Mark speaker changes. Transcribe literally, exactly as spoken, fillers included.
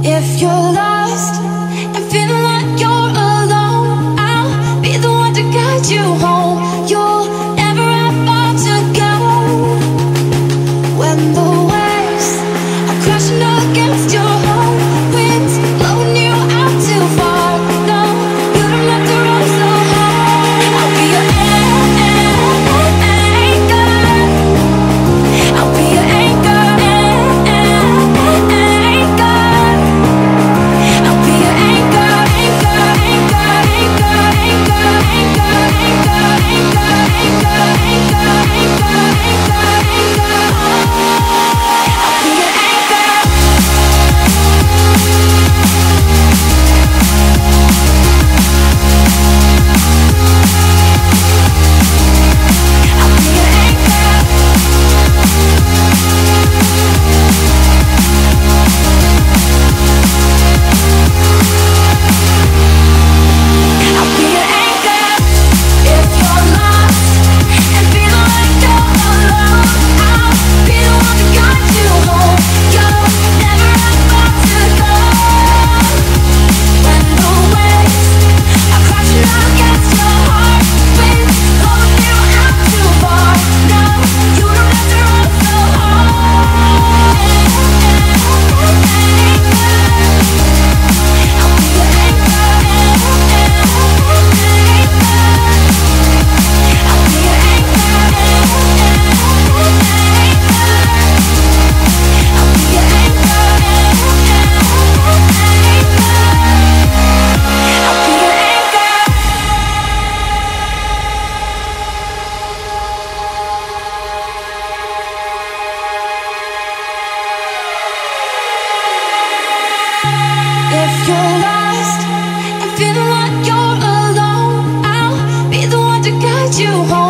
Speaker 1: If you're lost and feeling like you're alone, I'll be the one to guide you home. You'll never have far to go. When the waves are crashing against your home, winds blowing you out too far. No, you don't have to run so hard. I'll be your anchor. I'll be your anchor. If you're lost and feeling like you're alone, I'll be the one to guide you home.